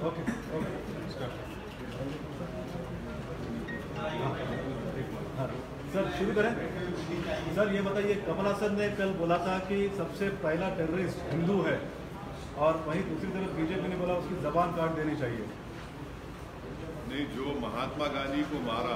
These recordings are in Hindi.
ओके ओके सर शुरू करें। सर ये बताइए, कमल हासन ने कल बोला था कि सबसे पहला टेररिस्ट हिंदू है, और वहीं दूसरी तरफ बीजेपी ने बोला उसकी जबान काट देनी चाहिए। नहीं, जो महात्मा गांधी को मारा,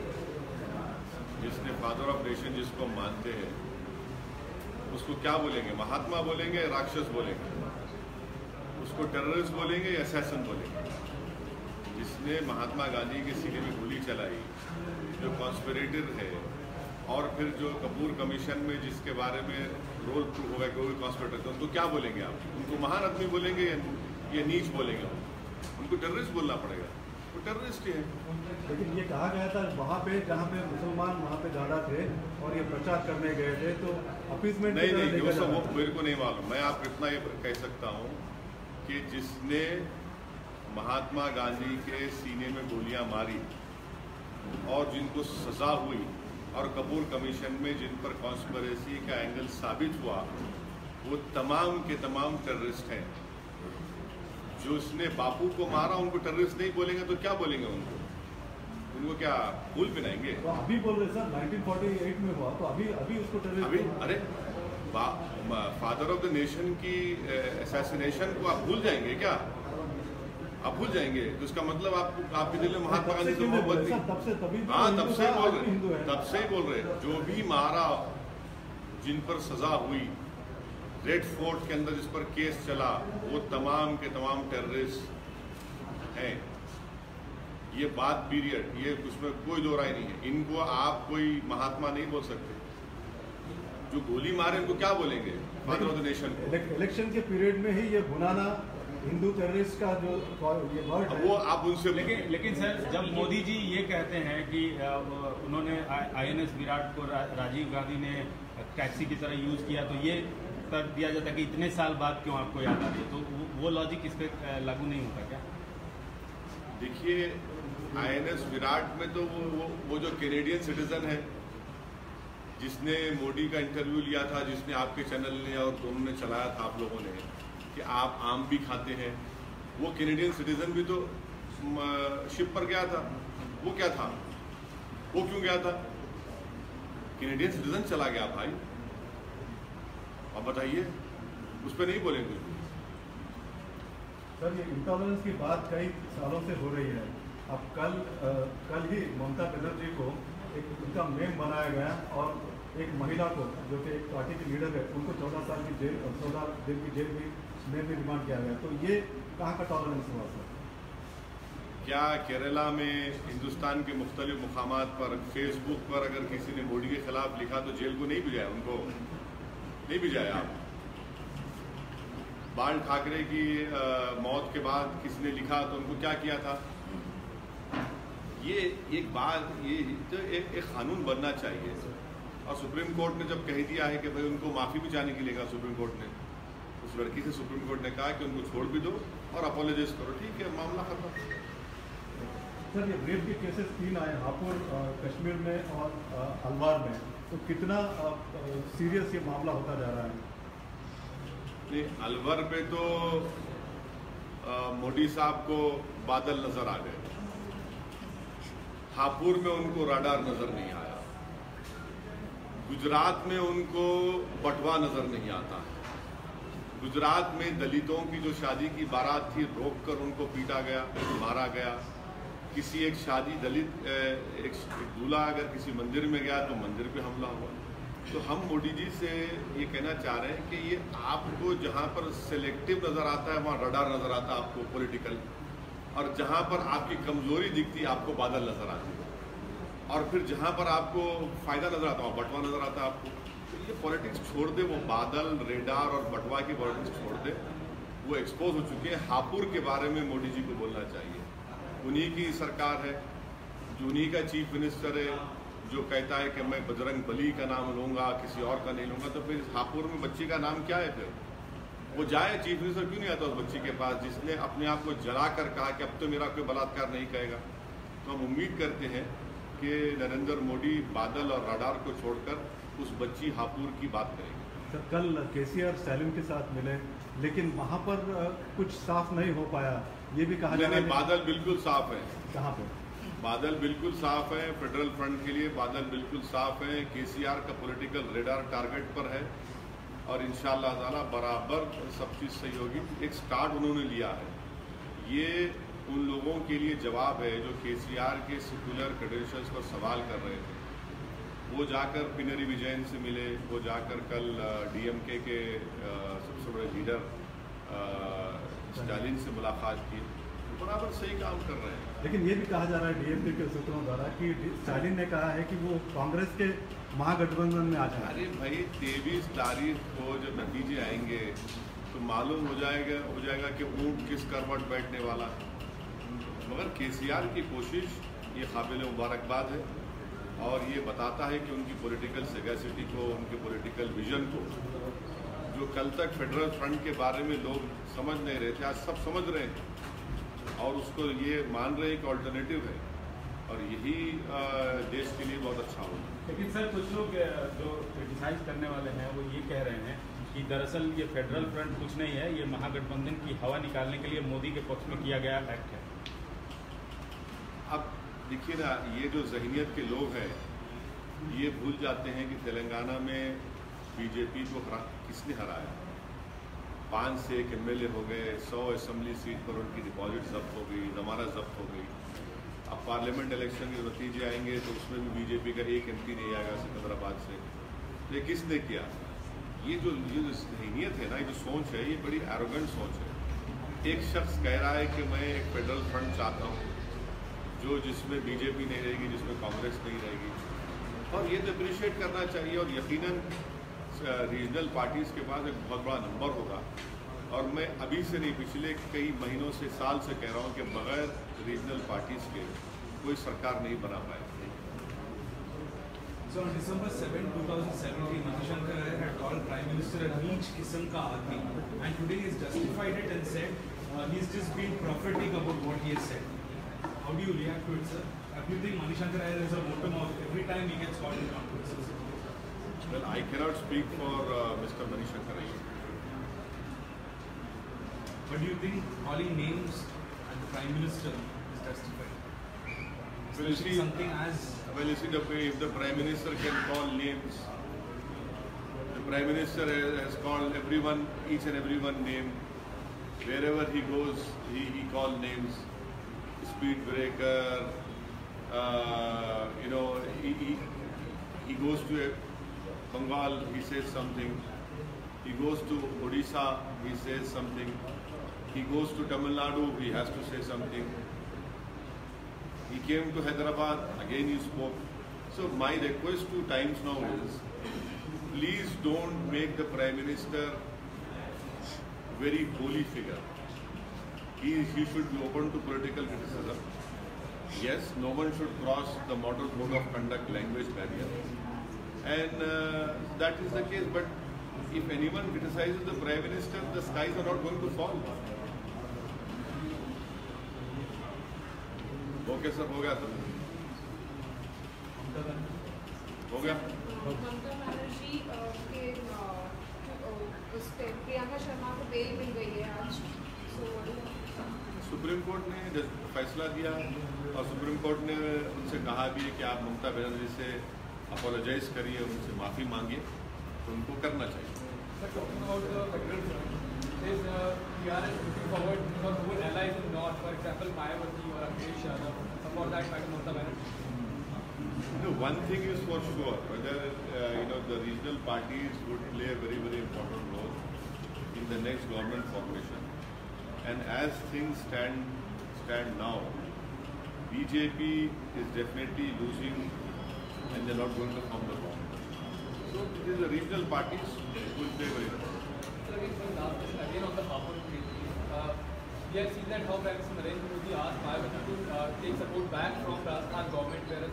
जिसने फादर ऑफ नेशन जिसको मानते हैं, उसको क्या बोलेंगे? महात्मा बोलेंगे, राक्षस बोलेंगे? उसको टेररिस्ट बोलेंगे या असैसिन बोलेंगे? जिसने महात्मा गांधी के सीने में गोली चलाई, जो कॉन्स्पिरेटर है, और फिर जो कपूर कमीशन में जिसके बारे में रोल प्रूव होगा कि वो भी कॉन्स्पिरेटर थे, उनको क्या बोलेंगे आप? उनको महान आदमी बोलेंगे या नीच बोलेंगे? उनको टेररिस्ट बोलना पड़ेगा, वो टेररिस्ट ही है। लेकिन ये कहा गया था वहाँ पे जहाँ पे मुसलमान वहाँ पे ज़्यादा थे और ये प्रचार करने गए थे, तो अपीसमेंट नहीं, वो सब वो मेरे को नहीं मालूम। मैं आपको इतना ये कह सकता हूँ कि जिसने महात्मा गांधी के सीने में गोलियां मारी और जिनको सजा हुई और कपूर कमीशन में जिन पर कॉन्स्पिरेसी का एंगल साबित हुआ, वो तमाम के तमाम टेररिस्ट हैं। जो उसने बापू को मारा उनको टेररिस्ट नहीं बोलेंगे तो क्या बोलेंगे? उनको क्या फूल पिनाएंगे? तो अभी बोल रहे सर 1948 में हुआ, तो अभी उसको टेररिस्ट? अरे फादर ऑफ द नेशन की असैसिनेशन को आप भूल जाएंगे क्या? आप भूल जाएंगे तो इसका मतलब आपके दिल में महात्मा गांधी से मोहब्बत थी? हाँ, तब से ही बोल रहे जो भी मारा, जिन पर सजा हुई, रेड फोर्ट के अंदर जिस पर केस चला, वो तमाम के तमाम टेररिस्ट हैं। ये बात पीरियड, ये उसमें कोई दो राय नहीं है। इनको आप कोई महात्मा नहीं बोल सकते। जो गोली मारे उनको क्या बोलेंगे? Father of the nation. Election के पीरियड में ही ये भुनाना हिंदू टेररिस्ट का जो ये वर्ड है, वो आप उनसे लेकिन सर, जब मोदी जी ये कहते हैं कि उन्होंने INS विराट को राजीव गांधी ने टैक्सी की तरह यूज किया, तो ये कर दिया जाता कि इतने साल बाद क्यों आपको याद आ रही है, तो वो लॉजिक इस पर लागू नहीं होता क्या? देखिए, INS विराट में तो वो जो कैनेडियन सिटीजन है, जिसने मोदी का इंटरव्यू लिया था, जिसने आपके चैनल ने और दोनों ने चलाया था आप लोगों ने कि आप आम भी खाते हैं, वो कैनेडियन सिटीजन भी तो शिप पर गया था। वो क्या था? वो क्यों गया था? कैनेडियन सिटीजन चला गया भाई। अब बताइए, उस पर नहीं बोलेंगे? सर ये इंटॉलरेंस की बात कई सालों से हो रही है। अब कल ही ममता बनर्जी को एक उनका मेम बनाया गया और एक महिला को, जो कि एक पार्टी की लीडर है, उनको 14 साल की जेल और 14 दिन की जेल में रिमांड किया गया। तो ये कहाँ का टॉलरेंस हुआ सर? क्या केरला में हिंदुस्तान के मुख्तलिफ मुकामात पर फेसबुक पर अगर किसी ने मोदी के खिलाफ लिखा तो जेल को नहीं भिजाया? उनको नहीं भिजाया? बाल ठाकरे की मौत के बाद किसी ने लिखा तो उनको क्या किया था? ये एक बात, ये तो एक कानून बनना चाहिए। और सुप्रीम कोर्ट ने जब कह दिया है कि भाई उनको माफ़ी भी जाने के लिए कहा, सुप्रीम कोर्ट ने उस लड़की से सुप्रीम कोर्ट ने कहा कि उनको छोड़ भी दो और अपोलोजाइज करो, ठीक है, मामला खत्म। सर ये रेप के केसेस 3 आए हापुड़, कश्मीर में और अलवार में, तो कितना सीरियस ये मामला होता जा रहा है? नहीं, अलवर पे तो मोदी साहब को बादल नजर आ गए, हापुड़ में उनको राडार नजर नहीं आया, गुजरात में उनको बटवा नजर नहीं आता है, गुजरात में दलितों की जो शादी की बारात थी रोककर उनको पीटा गया, मारा गया। किसी एक शादी दलित एक दूल्हा अगर किसी मंदिर में गया तो मंदिर पे हमला हुआ। तो हम मोदी जी से ये कहना चाह रहे हैं कि ये आपको जहाँ पर सिलेक्टिव नज़र आता है वहाँ रडार नज़र आता है आपको पॉलिटिकल, और जहाँ पर आपकी कमज़ोरी दिखती है आपको बादल नज़र आती है, और फिर जहाँ पर आपको फ़ायदा नज़र आता है वहाँ बटवा नज़र आता है आपको। तो ये पॉलिटिक्स छोड़ दे, वो बादल, रेडार और बटवा की पॉलिटिक्स छोड़ दे, वो एक्सपोज हो चुके हैं। हापुड़ के बारे में मोदी जी को बोलना चाहिए। उन्हीं की सरकार है, जो उन्हीं का चीफ मिनिस्टर है, जो कहता है कि मैं बजरंग बली का नाम लूँगा, किसी और का नहीं लूँगा। तो फिर हापुड़ में बच्ची का नाम क्या है? फिर वो जाए, चीफ मिनिस्टर क्यों नहीं आता उस बच्ची के पास जिसने अपने आप को जला कर कहा कि अब तो मेरा कोई बलात्कार नहीं करेगा। तो हम उम्मीद करते हैं कि नरेंद्र मोदी बादल और रडार को छोड़कर उस बच्ची हापुड़ की बात करेंगे। सर कल केसीआर स्टालिन के साथ मिले, लेकिन वहाँ पर कुछ साफ नहीं हो पाया, ये भी कहा जा रहा है। बादल बिल्कुल साफ है। कहाँ पे? बादल बिल्कुल साफ है। फेडरल फ्रंट के लिए बादल बिल्कुल साफ है। केसीआर का पॉलिटिकल रेडार टारगेट पर है और इंशाअल्लाह ताला बराबर सब चीज़ सही होगी। एक स्टार्ट उन्होंने लिया है। ये उन लोगों के लिए जवाब है जो केसीआर के सेक्युलर क्रेडेंशियल्स पर सवाल कर रहे थे। वो जाकर पिनरी विजयन से मिले, वो जाकर कल डीएमके के सबसे बड़े लीडर स्टालिन से मुलाकात की। बराबर सही काम कर रहे हैं। लेकिन ये भी कहा जा रहा है डीएमके के सूत्रों द्वारा कि स्टालिन ने कहा है कि वो कांग्रेस के महागठबंधन में आ जाए। अरे भाई 23 तारीख को जब नतीजे आएंगे तो मालूम हो जाएगा कि ऊँट किस करवट बैठने वाला है। मगर केसीआर की कोशिश ये काबिल मुबारकबाद है और ये बताता है कि उनकी पॉलिटिकल सेगेसिटी को, उनके पॉलिटिकल विजन को, जो कल तक फेडरल फ्रंट के बारे में लोग समझ नहीं रहे थे, आज सब समझ रहे हैं और उसको ये मान रहे हैं कि ऑल्टरनेटिव है और यही देश के लिए बहुत अच्छा होगा। लेकिन सर कुछ लोग जो क्रिटिसाइज करने वाले हैं वो ये कह रहे हैं कि दरअसल ये फेडरल फ्रंट कुछ नहीं है, ये महागठबंधन की हवा निकालने के लिए मोदी के पक्ष में किया गया एक्ट है। अब देखिए ना, ये जो जहनियत के लोग हैं ये भूल जाते हैं कि तेलंगाना में बीजेपी को किसने हराया। 5 से 1 MLA हो गए, 100 असेंबली सीट पर उनकी डिपॉजिट जब्त हो गई, जमानत जब्त हो गई। अब पार्लियामेंट इलेक्शन के नतीजे आएंगे तो उसमें भी बीजेपी का एक MP नहीं आएगा सिकंदराबाद से। ये किसने किया? ये जो जहनियत है ना, ये जो सोच है, ये बड़ी एरोगेंट सोच है। एक शख्स कह रहा है कि मैं एक फेडरल फ्रंट चाहता हूँ जो जिसमें बीजेपी नहीं रहेगी, जिसमें कांग्रेस नहीं रहेगी, और ये तो अप्रिशिएट करना चाहिए। और यकीनन रीजनल पार्टीज़ के पास एक बहुत बड़ा नंबर होगा और मैं अभी से नहीं, पिछले कई महीनों से, साल से कह रहा हूँ कि बगैर रीजनल पार्टीज़ के कोई सरकार नहीं बना पाएगी। So on December 7, 2017, Manishankar Rao had called Prime Minister a niche kism ka aadmi, and today he's justified it and said he's just been prophetic about what he has said. How do you react to it, sir? Do you think Manishankar Rao is a motor mouth every time he gets called in controversies? Well, I cannot speak for Mr. Manishankar Rao. But do you think calling names at the Prime Minister is justified? Well, you see, something as if the Prime Minister can call names, the Prime Minister has called everyone, each and everyone name. Wherever he goes, he calls names. Speed breaker, he goes to Bengal, he says something. He goes to Odisha, he says something. He goes to Tamil Nadu, he has to say something. He came to Hyderabad, again he spoke. So my request 2 times now is, please don't make the Prime Minister very holy figure. He should be open to political criticism. Yes, no one should cross the model code of conduct language barrier. And that is the case. But if anyone criticizes the Prime Minister, the skies are not going to fall. Okay, sir, हो गया तो हो गया। ममता बनर्जी के उस पे प्रियंका शर्मा को बेल मिल गई है आज। सुप्रीम कोर्ट ने फैसला दिया और सुप्रीम कोर्ट ने उनसे कहा भी है कि आप ममता बनर्जी से अपोलोजाइज करिए, उनसे माफ़ी मांगिए, तो उनको करना चाहिए। One thing is for sure, whether the regional parties would play a very, very important role in the next government formation. And as things stand now, BJP is definitely losing and they're not going to form the government. So it is the regional parties who will play very well. Sir, again on the Papur case, we have seen that how Prime Minister Narendra Modi asked Mayawati to take support back from Rajasthan government, whereas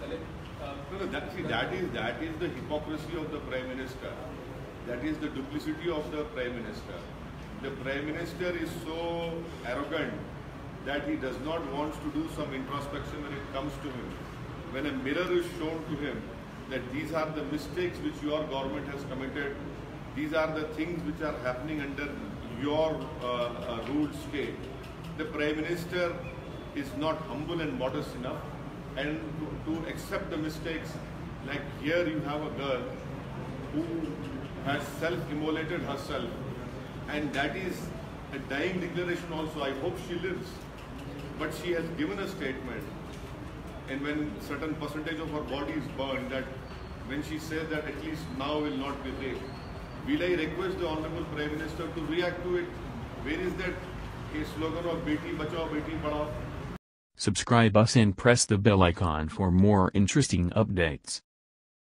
that is the hypocrisy of the Prime Minister. That is the duplicity of the Prime Minister. The Prime Minister is so arrogant that he does not want to do some introspection when it comes to him. When a mirror is shown to him that these are the mistakes which your government has committed, These are the things which are happening under your ruled state. The Prime Minister is not humble and modest enough, and to accept the mistakes. Like here you have a girl who has self-immolated herself, and that is a dying declaration also. I hope she lives. But she has given a statement, and when certain percentage of her body is burned, that when she says that at least now will not be raped, will I request the Honorable Prime Minister to react to it? Where is that slogan of Beti Bachao, Beti Padhao? Subscribe us and press the bell icon for more interesting updates.